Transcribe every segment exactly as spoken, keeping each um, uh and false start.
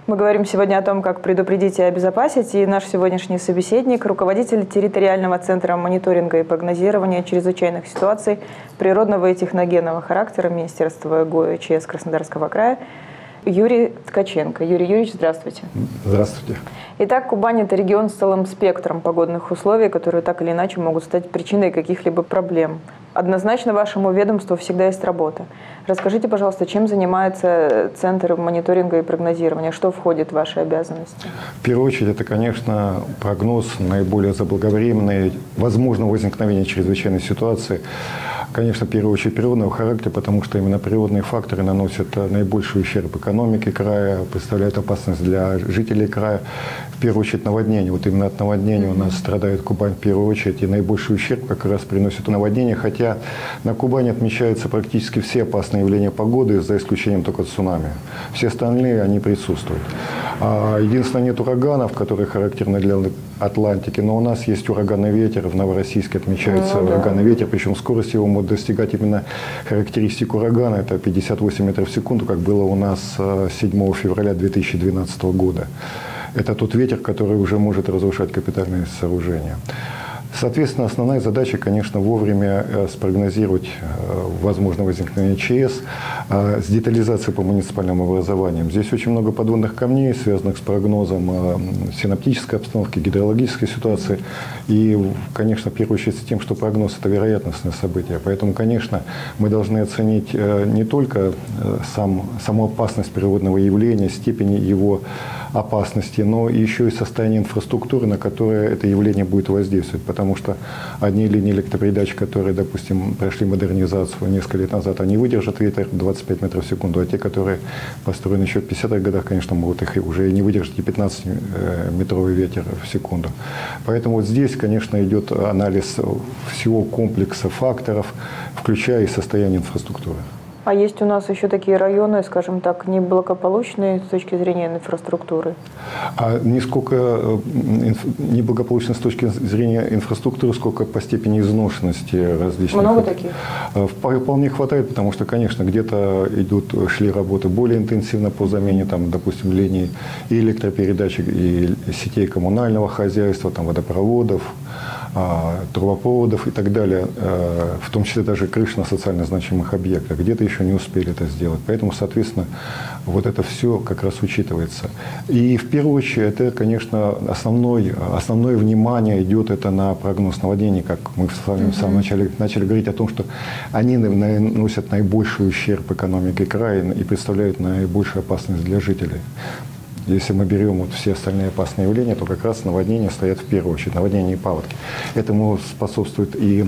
Мы говорим сегодня о том, как предупредить и обезопасить. И наш сегодняшний собеседник – руководитель территориального центра мониторинга и прогнозирования чрезвычайных ситуаций природного и техногенного характера Министерства ГО и ЧС Краснодарского края Юрий Ткаченко. Юрий Юрьевич, здравствуйте. Здравствуйте. Итак, Кубань – это регион с целым спектром погодных условий, которые так или иначе могут стать причиной каких-либо проблем. Однозначно вашему ведомству всегда есть работа. Расскажите, пожалуйста, чем занимается Центр мониторинга и прогнозирования? Что входит в ваши обязанности? В первую очередь, это, конечно, прогноз наиболее заблаговременный, возможного возникновения чрезвычайной ситуации. Конечно, в первую очередь природного характера, потому что именно природные факторы наносят наибольший ущерб экономике края, представляют опасность для жителей края. В первую очередь наводнение. Вот именно от наводнения у нас страдает Кубань в первую очередь, и наибольший ущерб как раз приносит наводнение, хотя на Кубани отмечаются практически все опасные явления погоды, за исключением только цунами. Все остальные, они присутствуют. Единственное, нет ураганов, которые характерны для Атлантики, но у нас есть ураганный ветер, в Новороссийске отмечается ну, да. ураганный ветер, причем скорость его может достигать именно характеристик урагана, это пятьдесят восемь метров в секунду, как было у нас седьмого февраля две тысячи двенадцатого года. Это тот ветер, который уже может разрушать капитальные сооружения. Соответственно, основная задача, конечно, вовремя спрогнозировать возможное возникновение ЧС с детализацией по муниципальным образованиям. Здесь очень много подводных камней, связанных с прогнозом синоптической обстановки, гидрологической ситуации. И, конечно, в первую очередь с тем, что прогноз – это вероятностное событие. Поэтому, конечно, мы должны оценить не только сам, саму опасность природного явления, степень его опасности, но еще и состояние инфраструктуры, на которое это явление будет воздействовать. Потому что одни линии электропередач, которые, допустим, прошли модернизацию несколько лет назад, они выдержат ветер двадцать пять метров в секунду, а те, которые построены еще в пятидесятых годах, конечно, могут их уже не выдержать и пятнадцатиметровый ветер в секунду. Поэтому вот здесь, конечно, идет анализ всего комплекса факторов, включая и состояние инфраструктуры. А есть у нас еще такие районы, скажем так, неблагополучные с точки зрения инфраструктуры? А не сколько неблагополучно с точки зрения инфраструктуры, сколько по степени изношенности различных. Много таких? Вполне хватает, потому что, конечно, где-то идут, шли работы более интенсивно по замене, там, допустим, линий и электропередач, и сетей коммунального хозяйства, там, водопроводов, трубопроводов и так далее, в том числе даже крыш на социально значимых объектах. Где-то еще не успели это сделать. Поэтому, соответственно, вот это все как раз учитывается. И в первую очередь, это, конечно, основной, основное внимание идет это на прогноз наводнений, как мы с вами в самом начале начали говорить о том, что они наносят наибольший ущерб экономике края и представляют наибольшую опасность для жителей. Если мы берем вот все остальные опасные явления, то как раз наводнения стоят в первую очередь, наводнения и паводки. Этому способствует и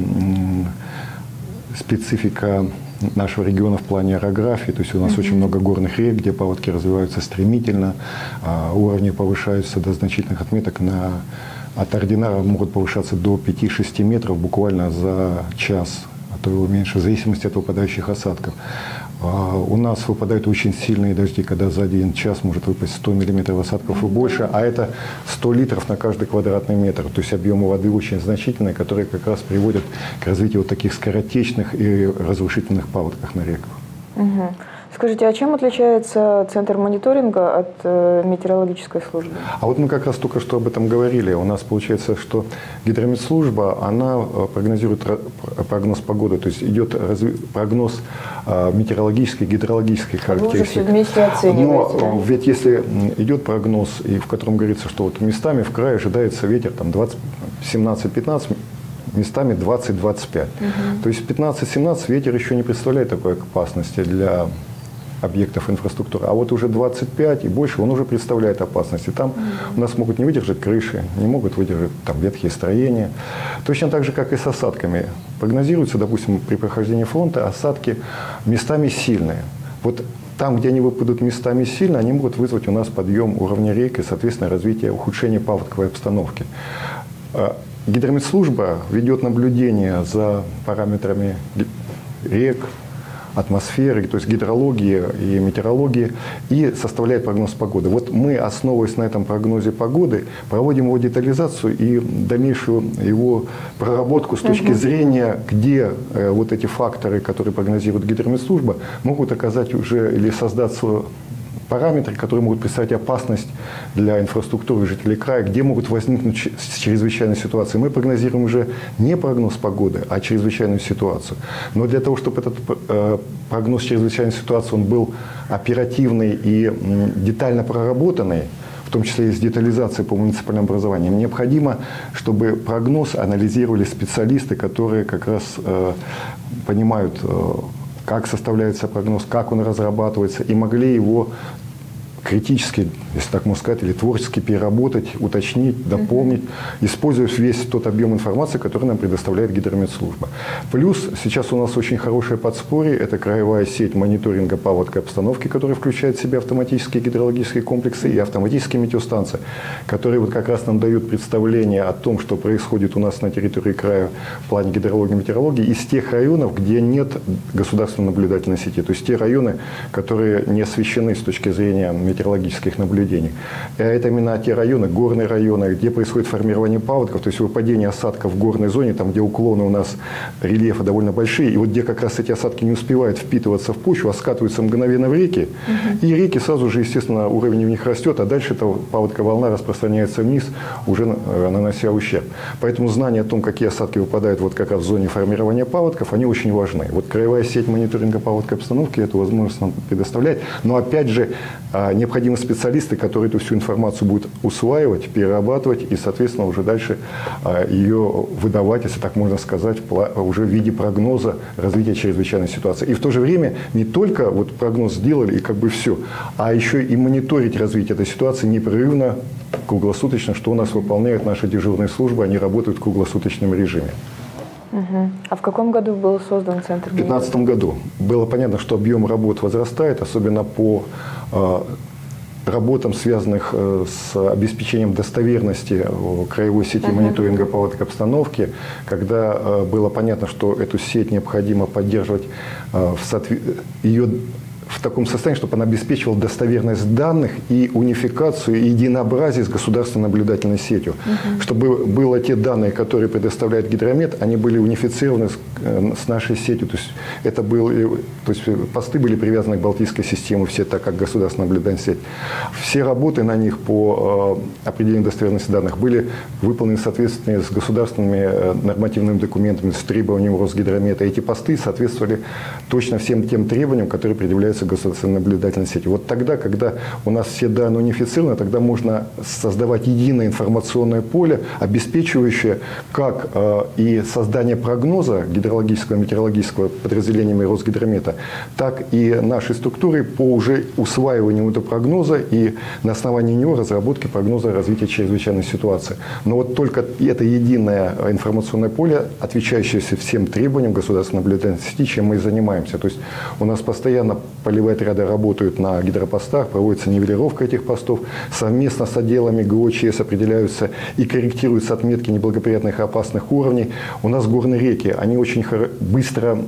специфика нашего региона в плане орографии. То есть у нас mm-hmm. очень много горных рек, где паводки развиваются стремительно, уровни повышаются до значительных отметок. На, от ординара могут повышаться до пяти-шести метров буквально за час, а то и меньше, в зависимости от выпадающих осадков. У нас выпадают очень сильные дожди, когда за один час может выпасть сто миллиметров осадков и больше, а это сто литров на каждый квадратный метр. То есть объемы воды очень значительные, которые как раз приводят к развитию вот таких скоротечных и разрушительных паводков на реках. Угу. Скажите, а чем отличается Центр мониторинга от э, метеорологической службы? А вот мы как раз только что об этом говорили. У нас получается, что гидрометслужба, она прогнозирует прогноз погоды, то есть идет разви... прогноз э, метеорологической, гидрологической характеристики. Вы уже все вместе оцениваете, Но да? Ведь если идет прогноз, и в котором говорится, что вот местами в крае ожидается ветер там семнадцать-пятнадцать, местами двадцать-двадцать пять. Угу. То есть пятнадцать-семнадцать ветер еще не представляет такой опасности для объектов инфраструктуры. А вот уже двадцать пять и больше он уже представляет опасности. Там mm-hmm. у нас могут не выдержать крыши, не могут выдержать там ветхие строения. Точно так же, как и с осадками. Прогнозируется, допустим, при прохождении фронта осадки местами сильные. Вот там, где они выпадут местами сильно, они могут вызвать у нас подъем уровня рек и, соответственно, развитие, ухудшение паводковой обстановки. Гидрометслужба ведет наблюдение за параметрами рек, атмосферы, то есть гидрологии и метеорологии, и составляет прогноз погоды. Вот мы, основываясь на этом прогнозе погоды, проводим его детализацию и дальнейшую его проработку с точки угу. зрения, где э, вот эти факторы, которые прогнозирует гидрометслужба, могут оказать уже или создаться параметры, которые могут представлять опасность для инфраструктуры жителей края, где могут возникнуть чрезвычайные ситуации. Мы прогнозируем уже не прогноз погоды, а чрезвычайную ситуацию. Но для того, чтобы этот э, прогноз чрезвычайной ситуации он был оперативный и м, детально проработанный, в том числе и с детализацией по муниципальному образованию, необходимо, чтобы прогноз анализировали специалисты, которые как раз э, понимают, э, как составляется прогноз, как он разрабатывается, и могли его критически, если так можно сказать, или творчески переработать, уточнить, дополнить, mm-hmm. используя весь тот объем информации, который нам предоставляет гидрометслужба. Плюс сейчас у нас очень хорошее подспорье, это краевая сеть мониторинга паводковой обстановки, которая включает в себя автоматические гидрологические комплексы и автоматические метеостанции, которые вот как раз нам дают представление о том, что происходит у нас на территории края в плане гидрологии и метеорологии из тех районов, где нет государственной наблюдательной сети, то есть те районы, которые не освещены с точки зрения метеорологических наблюдений. Это именно те районы, горные районы, где происходит формирование паводков, то есть выпадение осадков в горной зоне, там, где уклоны у нас рельефа довольно большие, и вот где как раз эти осадки не успевают впитываться в почву, а скатываются мгновенно в реки, угу. и реки сразу же, естественно, уровень в них растет, а дальше эта паводковая волна распространяется вниз, уже нанося ущерб. Поэтому знания о том, какие осадки выпадают вот как раз в зоне формирования паводков, они очень важны. Вот краевая сеть мониторинга паводковой обстановки эту возможность нам предоставляет, но опять же, необходимы специалисты, которые эту всю информацию будут усваивать, перерабатывать и, соответственно, уже дальше ее выдавать, если так можно сказать, уже в виде прогноза развития чрезвычайной ситуации. И в то же время не только вот прогноз сделали и как бы все, а еще и мониторить развитие этой ситуации непрерывно, круглосуточно, что у нас выполняют наши дежурные службы, они работают в круглосуточном режиме. Угу. А в каком году был создан центр? В две тысячи пятнадцатом году. Было понятно, что объем работ возрастает, особенно по э, работам, связанных э, с обеспечением достоверности э, краевой сети uh-huh. мониторинга паводковой обстановки, когда э, было понятно, что эту сеть необходимо поддерживать э, в соответ... ее в таком состоянии, чтобы она обеспечивала достоверность данных и унификацию, и единообразие с государственной наблюдательной сетью. Угу. Чтобы было те данные, которые предоставляет Гидромет, они были унифицированы с, с нашей сетью. То есть, это был, то есть посты были привязаны к Балтийской системе, все так как государственная наблюдательная сеть. Все работы на них по э, определению достоверности данных были выполнены в соответствии с государственными э, нормативными документами, с требованиями Росгидромета. Эти посты соответствовали точно всем тем требованиям, которые предъявляются государственной наблюдательной сети. Вот тогда, когда у нас все данные унифицированы, тогда можно создавать единое информационное поле, обеспечивающее как э, и создание прогноза гидрологического и метеорологического подразделениями Росгидромета, так и нашей структуры по уже усваиванию этого прогноза и на основании него разработки прогноза развития чрезвычайной ситуации. Но вот только это единое информационное поле, отвечающее всем требованиям государственной наблюдательной сети, чем мы и занимаемся. То есть у нас постоянно полевые отряды работают на гидропостах, проводится нивелировка этих постов. Совместно с отделами ГОЧС определяются и корректируются отметки неблагоприятных и опасных уровней. У нас горные реки, они очень быстро...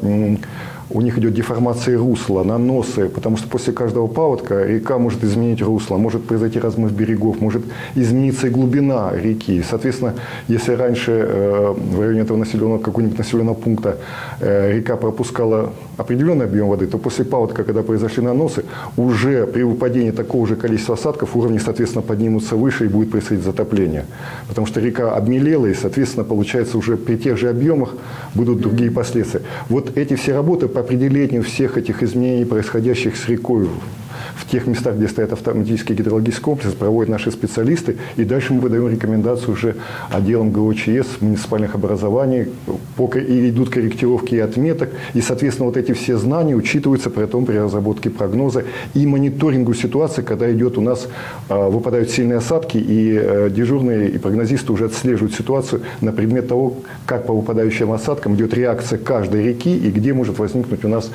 У них идет деформация русла, наносы, потому что после каждого паводка река может изменить русло, может произойти размыв берегов, может измениться и глубина реки. Соответственно, если раньше э, в районе этого населенного, какого-нибудь населенного пункта э, река пропускала определенный объем воды, то после паводка, когда произошли наносы, уже при выпадении такого же количества осадков уровни, соответственно, поднимутся выше и будет происходить затопление. Потому что река обмелела и, соответственно, получается уже при тех же объемах будут другие последствия. Вот эти все работы по определению всех этих изменений, происходящих с рекой в тех местах, где стоят автоматические гидрологические комплексы, проводят наши специалисты. И дальше мы выдаем рекомендацию уже отделам ГОЧС, муниципальных образований, и идут корректировки и отметок. И, соответственно, вот эти все знания учитываются при том при разработке прогноза и мониторингу ситуации, когда идет у нас, выпадают сильные осадки, и дежурные и прогнозисты уже отслеживают ситуацию на предмет того, как по выпадающим осадкам идет реакция каждой реки и где может возникнуть у нас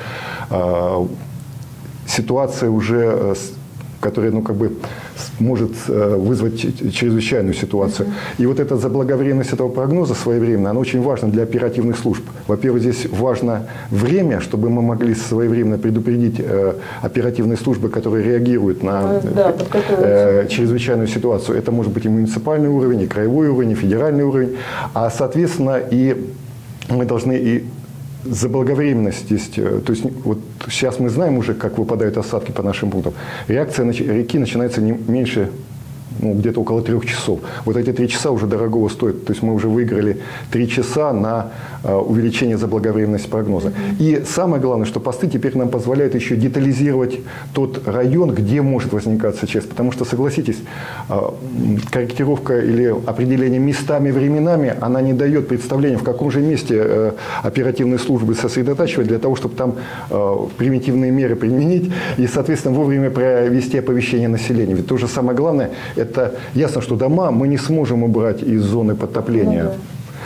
ситуация уже, которая, ну, как бы, может вызвать чрезвычайную ситуацию. Mm-hmm. И вот эта заблаговременность этого прогноза своевременно, она очень важна для оперативных служб. Во-первых, здесь важно время, чтобы мы могли своевременно предупредить э, оперативные службы, которые реагируют на да, э, чрезвычайную ситуацию. Это может быть и муниципальный уровень, и краевой уровень, и федеральный уровень. А, соответственно, и мы должны и заблаговременность есть, то есть вот сейчас мы знаем уже, как выпадают осадки по нашим пунктам. Реакция реки начинается не меньше, ну, где-то около трех часов. Вот эти три часа уже дорогого стоят. То есть мы уже выиграли три часа на э, увеличение заблаговременности прогноза. Mm-hmm. И самое главное, что посты теперь нам позволяют еще детализировать тот район, где может возникать СЧС. Потому что, согласитесь, э, корректировка или определение местами, временами, она не дает представления, в каком же месте э, оперативные службы сосредотачивать для того, чтобы там э, примитивные меры применить и, соответственно, вовремя провести оповещение населения. Ведь то же самое главное – это ясно, что дома мы не сможем убрать из зоны подтопления. Ну, да.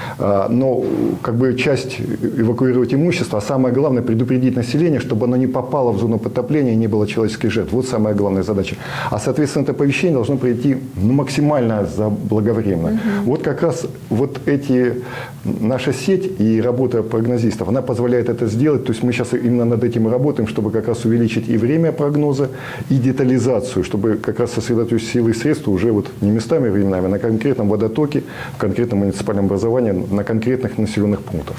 Но как бы часть эвакуировать имущество, а самое главное предупредить население, чтобы оно не попало в зону подтопления и не было человеческих жертв. Вот самая главная задача. А соответственно это оповещение должно прийти ну, максимально заблаговременно. Угу. Вот как раз вот эти, наша сеть и работа прогнозистов, она позволяет это сделать. То есть мы сейчас именно над этим и работаем, чтобы как раз увеличить и время прогноза, и детализацию, чтобы как раз сосредоточить силы и средства уже вот не местами, временами, а на конкретном водотоке, в конкретном муниципальном образовании, на конкретных населенных пунктах.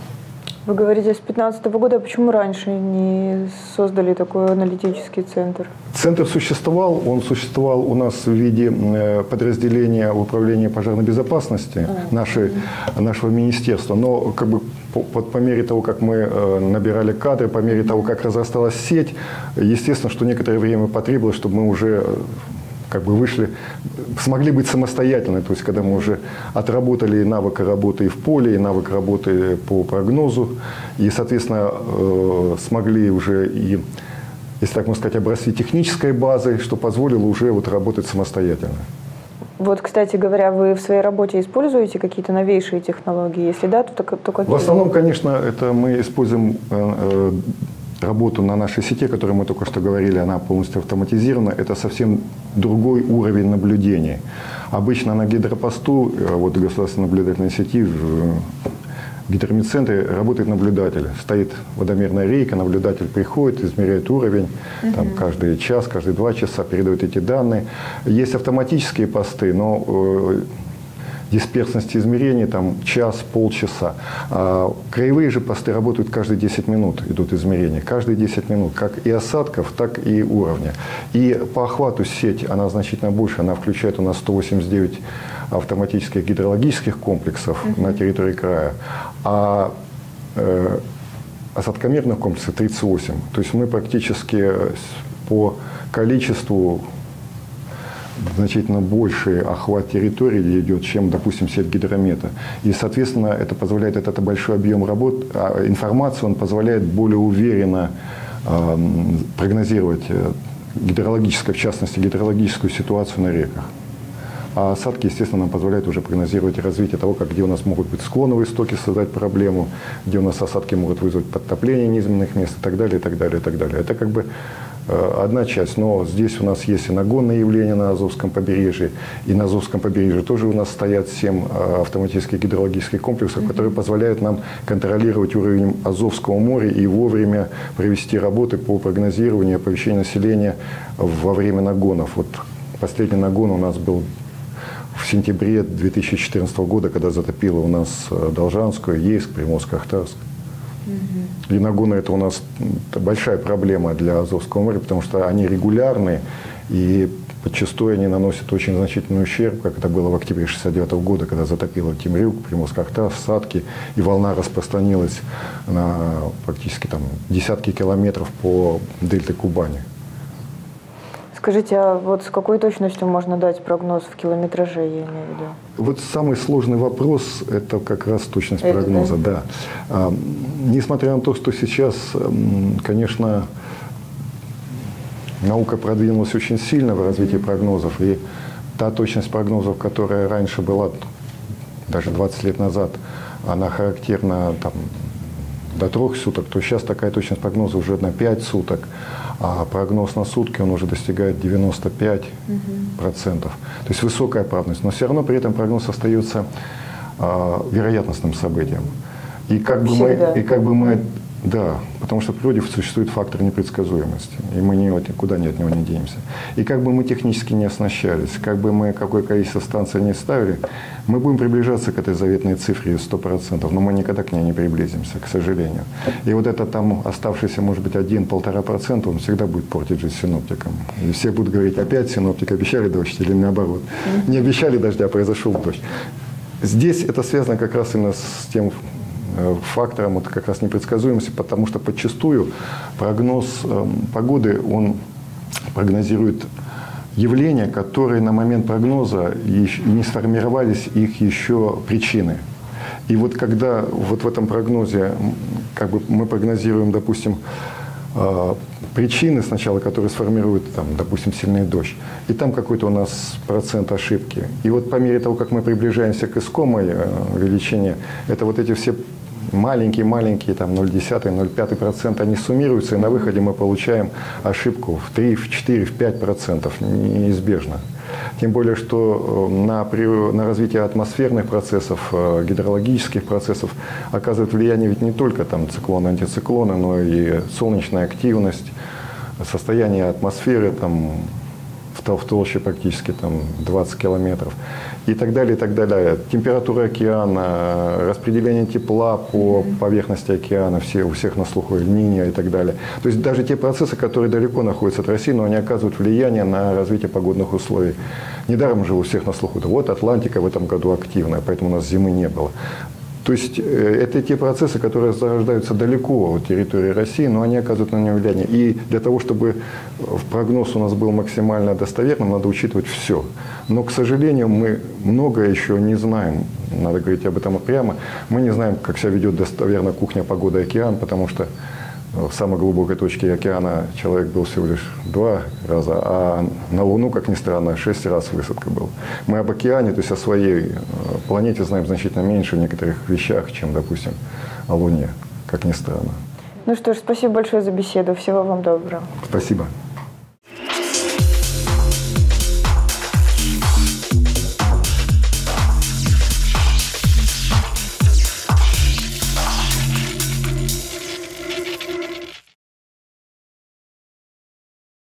Вы говорите, с две тысячи пятнадцатого года, а почему раньше не создали такой аналитический центр? Центр существовал, он существовал у нас в виде подразделения управления пожарной безопасности а, нашей, mm-hmm. нашего министерства, но как бы по, по мере того, как мы набирали кадры, по мере того, как разрасталась сеть, естественно, что некоторое время потребовалось, чтобы мы уже как бы вышли, смогли быть самостоятельны, то есть когда мы уже отработали и навык работы и в поле, и навык работы по прогнозу, и, соответственно, э, смогли уже и, если так можно сказать, обрасти технической базой, что позволило уже вот работать самостоятельно. Вот, кстати говоря, вы в своей работе используете какие-то новейшие технологии? Если да, то, то какие? В основном, конечно, это мы используем э, работу на нашей сети, о которой мы только что говорили, она полностью автоматизирована, это совсем другой уровень наблюдения. Обычно на гидропосту, вот в государственной наблюдательной сети, в гидромедцентре работает наблюдатель. Стоит водомерная рейка, наблюдатель приходит, измеряет уровень, угу. там, каждый час, каждые два часа передает эти данные. Есть автоматические посты, но э, дисперсности измерений там час, полчаса. А краевые же посты работают каждые десять минут, идут измерения. Каждые десять минут, как и осадков, так и уровня. И по охвату сеть, она значительно больше, она включает у нас сто восемьдесят девять автоматических гидрологических комплексов uh-huh. на территории края, а э, осадкомерных комплексов тридцать восемь. То есть мы практически по количеству значительно больший охват территории идет, чем, допустим, сеть гидромета. И, соответственно, это позволяет, этот большой объем работ, а информации, он позволяет более уверенно э, прогнозировать гидрологическую, в частности, гидрологическую ситуацию на реках. А осадки, естественно, нам позволяют уже прогнозировать развитие того, как, где у нас могут быть склоновые стоки, создать проблему, где у нас осадки могут вызвать подтопление низменных мест и так далее, и так далее, и так далее. Это как бы одна часть, но здесь у нас есть и нагонные явления на Азовском побережье, и на Азовском побережье тоже у нас стоят семь автоматических гидрологических комплексов, которые позволяют нам контролировать уровень Азовского моря и вовремя провести работы по прогнозированию и оповещению населения во время нагонов. Вот последний нагон у нас был в сентябре две тысячи четырнадцатого года, когда затопило у нас Должанскую, Ейск, Приморско-Ахтарск. И нагоны это у нас большая проблема для Азовского моря, потому что они регулярны и подчастую они наносят очень значительный ущерб, как это было в октябре шестьдесят девятого года, когда затопило Темрюк, Приморско-Ахтарск, Сатки, и волна распространилась на практически там, десятки километров по дельте Кубани. Скажите, а вот с какой точностью можно дать прогноз в километраже, я имею в виду? Вот самый сложный вопрос – это как раз точность это, прогноза, да. да. А, несмотря на то, что сейчас, конечно, наука продвинулась очень сильно в развитии mm-hmm. прогнозов, и та точность прогнозов, которая раньше была, даже двадцать лет назад, она характерна там, до трех суток, то сейчас такая точность прогноза уже на пять суток. А прогноз на сутки он уже достигает девяноста пяти процентов. Uh-huh. То есть высокая правильность. Но все равно при этом прогноз остается а, вероятностным событием. И как, бы мы, и как бы мы Да, потому что в природе существует фактор непредсказуемости, и мы никуда от него не денемся. И как бы мы технически не оснащались, как бы мы какое количество станций не ставили, мы будем приближаться к этой заветной цифре сто процентов, но мы никогда к ней не приблизимся, к сожалению. И вот это там оставшийся, может быть, один-полтора процента, он всегда будет портить жизнь синоптикам. И все будут говорить, опять синоптики обещали дождь или наоборот. Не обещали дождя, а произошел дождь. Здесь это связано как раз именно с тем фактором вот как раз непредсказуемости, потому что подчастую прогноз э, погоды, он прогнозирует явления, которые на момент прогноза еще не сформировались, их еще причины. И вот когда вот в этом прогнозе как бы мы прогнозируем, допустим, э, причины сначала, которые сформируют, там, допустим, сильный дождь, и там какой-то у нас процент ошибки. И вот по мере того, как мы приближаемся к искомой э, величине, это вот эти все маленькие-маленькие, там ноль целых десять - ноль целых пять процента, они суммируются, и на выходе мы получаем ошибку в три, в четыре, в пять процентов неизбежно. Тем более, что на, на развитие атмосферных процессов, гидрологических процессов оказывает влияние ведь не только там, циклоны, антициклоны, но и солнечная активность, состояние атмосферы там, в, в толще практически там, двадцать километров. И так далее, и так далее. Температура океана, распределение тепла по поверхности океана, все, у всех на слуху Эль-Ниньо и так далее. То есть даже те процессы, которые далеко находятся от России, но они оказывают влияние на развитие погодных условий. Недаром же у всех на слуху, да вот Атлантика в этом году активная, поэтому у нас зимы не было. То есть это те процессы, которые зарождаются далеко от территории России, но они оказывают на нее влияние. И для того, чтобы прогноз у нас был максимально достоверным, надо учитывать все. Но, к сожалению, мы многое еще не знаем. Надо говорить об этом прямо. Мы не знаем, как себя ведет достоверно кухня, погода, океан, потому что в самой глубокой точке океана человек был всего лишь два раза, а на Луну, как ни странно, шесть раз высадка была. Мы об океане, то есть о своей планете знаем значительно меньше в некоторых вещах, чем, допустим, о Луне, как ни странно. Ну что ж, спасибо большое за беседу. Всего вам доброго. Спасибо.